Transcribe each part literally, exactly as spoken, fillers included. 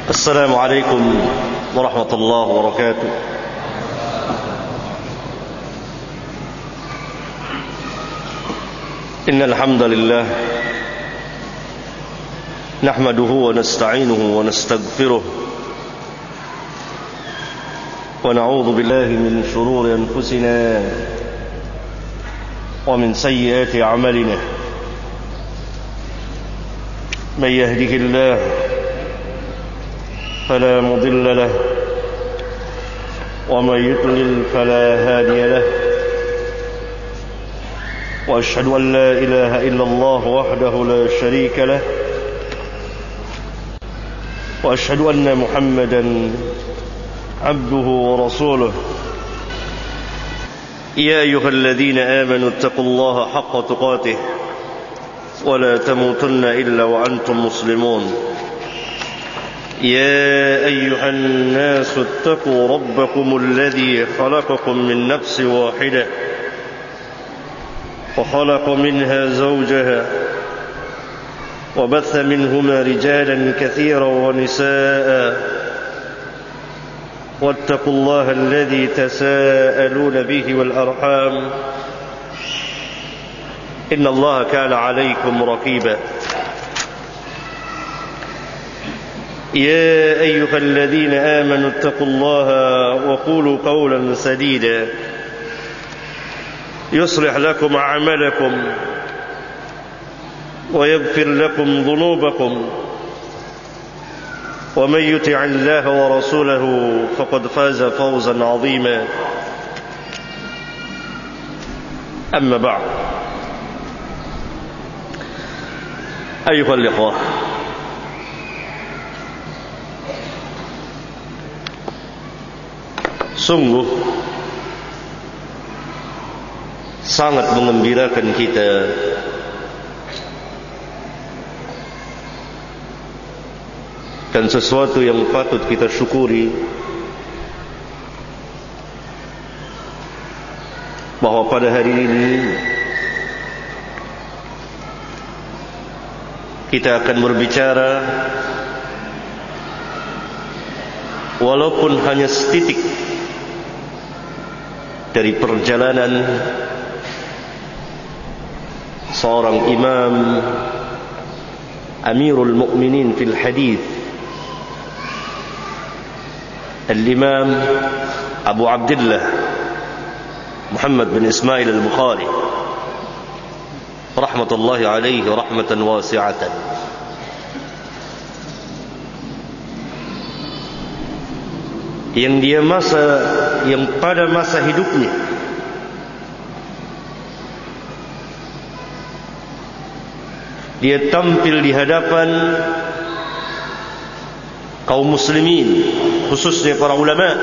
السلام عليكم ورحمة الله وبركاته. إن الحمد لله نحمده ونستعينه ونستغفره ونعوذ بالله من شرور أنفسنا ومن سيئات أعمالنا. من يهده الله فلا مضل له ومن يضلل فلا هادي له، وأشهد أن لا إله إلا الله وحده لا شريك له، وأشهد أن محمدا عبده ورسوله. يا أيها الذين آمنوا اتقوا الله حق تقاته ولا تموتن إلا وأنتم مسلمون. يا أيها الناس اتقوا ربكم الذي خلقكم من نفس واحدة وخلق منها زوجها وبث منهما رجالا كثيرا ونساء، واتقوا الله الذي تساءلون به والأرحام إن الله كان عليكم رقيبا. يا أيها الذين آمنوا اتقوا الله وقولوا قولا سديدا يصلح لكم أعمالكم ويغفر لكم ذنوبكم، ومن يطع الله ورسوله فقد فاز فوزا عظيما. أما بعد، أيها الإخوة، sungguh sangat mengembirakan kita dan sesuatu yang patut kita syukuri bahwa pada hari ini kita akan berbicara walaupun hanya setitik dari perjalanan seorang imam Amirul Mukminin fil Hadith, Al-Imam Abu Abdullah Muhammad bin Ismail Al-Bukhari rahmatullahi alaihi rahmatan wasi'atan. Yang dia masa yang pada masa hidupnya dia tampil di hadapan kaum muslimin, khususnya para ulama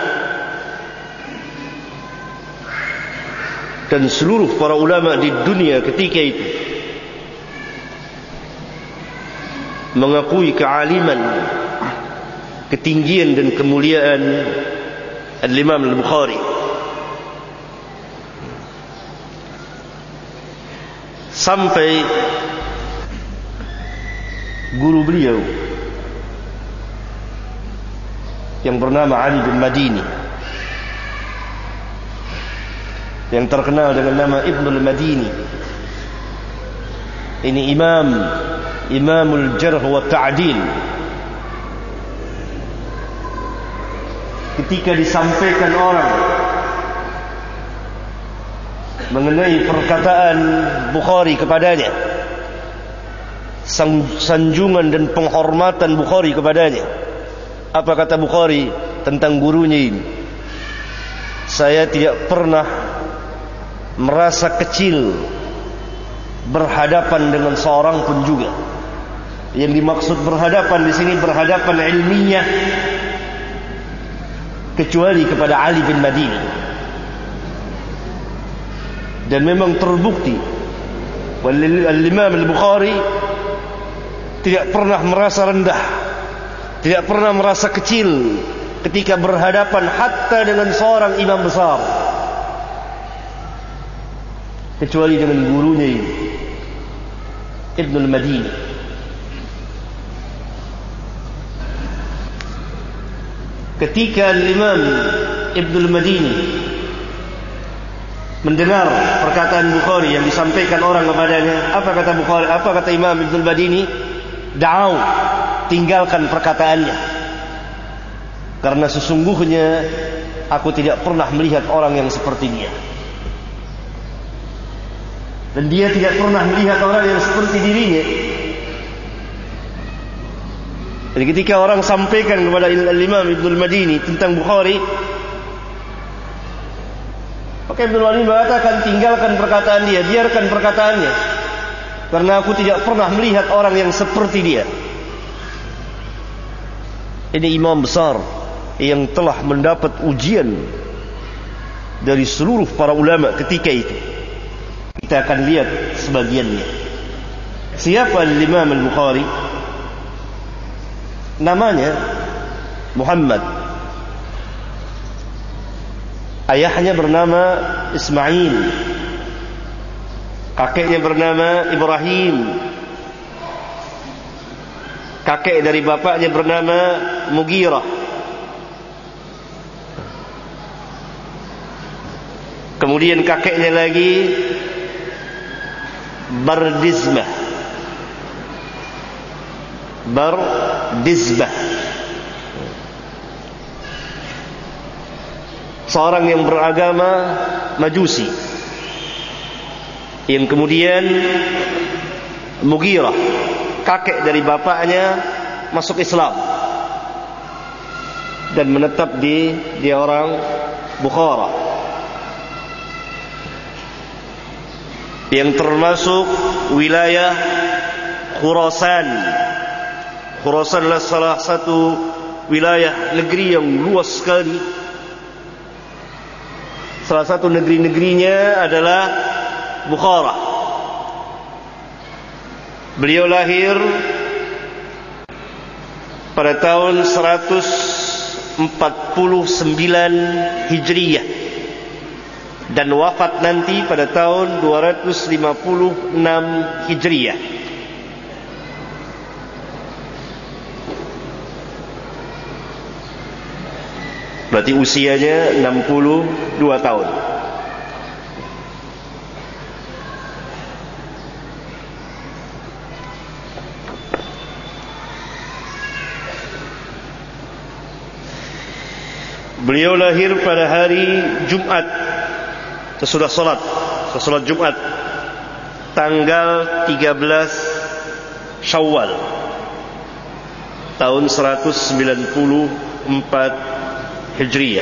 dan seluruh para ulama di dunia ketika itu, mengakui kealiman, ketinggian dan kemuliaan Al-Imam Al-Bukhari. Sampai guru beliau yang bernama Ali bin Madini, yang terkenal dengan nama Ibnul Madini, ini imam Imamul Jarh wa Ta'dil, ketika disampaikan orang mengenai perkataan Bukhari kepadanya, sanjungan dan penghormatan Bukhari kepadanya, apa kata Bukhari tentang gurunya ini? Saya tidak pernah merasa kecil berhadapan dengan seorang pun juga. Yang dimaksud berhadapan di sini berhadapan ilmiah, kecuali kepada Ali bin Madini. Dan memang terbukti Al-Imam Al-Bukhari tidak pernah merasa rendah, tidak pernah merasa kecil ketika berhadapan hatta dengan seorang imam besar, kecuali dengan gurunya ini, Ibnul Madini. ketika Imam Ibnul Madini mendengar perkataan Bukhari yang disampaikan orang kepadanya, apa kata Bukhari, apa kata Imam Ibnul Madini? Da'au, tinggalkan perkataannya, karena sesungguhnya aku tidak pernah melihat orang yang seperti dia, dan dia tidak pernah melihat orang yang seperti dirinya. Jadi ketika orang sampaikan kepada Imam Ibnul Madini tentang Bukhari, maka Ibnul Madini mengatakan, tinggalkan perkataan dia, biarkan perkataannya, karena aku tidak pernah melihat orang yang seperti dia. Ini imam besar yang telah mendapat ujian dari seluruh para ulama ketika itu. Kita akan lihat sebagiannya. Siapa Imam Al-Bukhari? Namanya Muhammad. Ayahnya bernama Ismail, kakeknya bernama Ibrahim, kakek dari bapaknya bernama Mughirah. Kemudian kakeknya lagi Bardizbah, Bardizbah, seorang yang beragama Majusi, yang kemudian Mughirah, kakek dari bapaknya, masuk Islam dan menetap di dia orang Bukhara, yang termasuk wilayah Khurasan. Khurasan adalah salah satu wilayah negeri yang luas sekali. Salah satu negeri-negerinya adalah Bukhara. Beliau lahir pada tahun seratus empat puluh sembilan Hijriyah dan wafat nanti pada tahun dua ratus lima puluh enam Hijriyah. Berarti usianya enam puluh dua tahun. Beliau lahir pada hari Jumat, sesudah solat, sesudah Jumat, tanggal tiga belas Syawal tahun seratus sembilan puluh empat Hijriyah.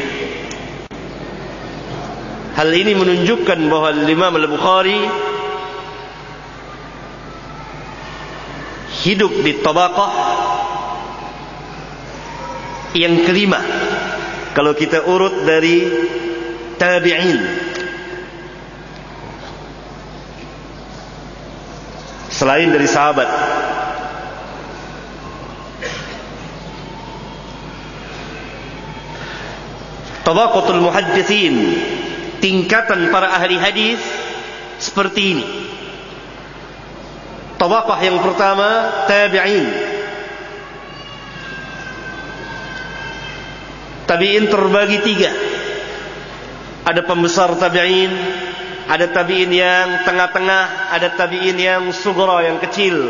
Hal ini menunjukkan bahwa Imam Al-Bukhari hidup di tabaqah yang kelima kalau kita urut dari tabi'in. Selain dari sahabat, tabaqatul muhadditsin, tingkatan para ahli hadis seperti ini. Tabaqah yang pertama tabi'in. Tabi'in terbagi tiga. Ada pembesar tabi'in, ada tabi'in yang tengah-tengah, ada tabi'in yang sughra, yang kecil.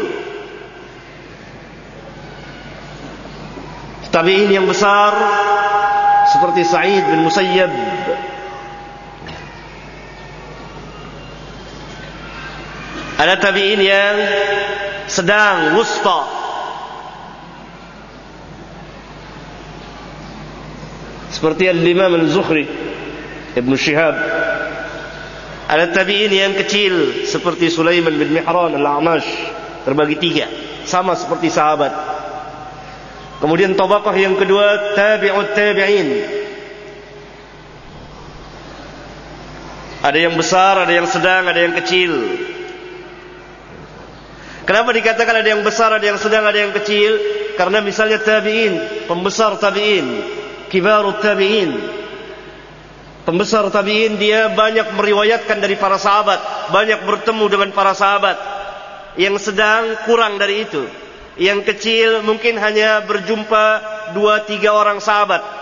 Tabi'in yang besar seperti Sa'id bin Musayyab, ada tabi'in yang sedang, wusta, seperti Al-Imam Al-Zuhri, Ibn Shihab. Ada tabi'in yang kecil seperti Sulaiman bin Mihran Al-A'mash, terbagi tiga, sama seperti sahabat. Kemudian tabaqah yang kedua tabi'ut tabi'in. Ada yang besar, ada yang sedang, ada yang kecil. Kenapa dikatakan ada yang besar, ada yang sedang, ada yang kecil? Karena misalnya tabi'in, pembesar tabi'in, kibarut tabi'in, pembesar tabi'in, dia banyak meriwayatkan dari para sahabat, banyak bertemu dengan para sahabat. Yang sedang kurang dari itu. Yang kecil mungkin hanya berjumpa dua tiga orang sahabat,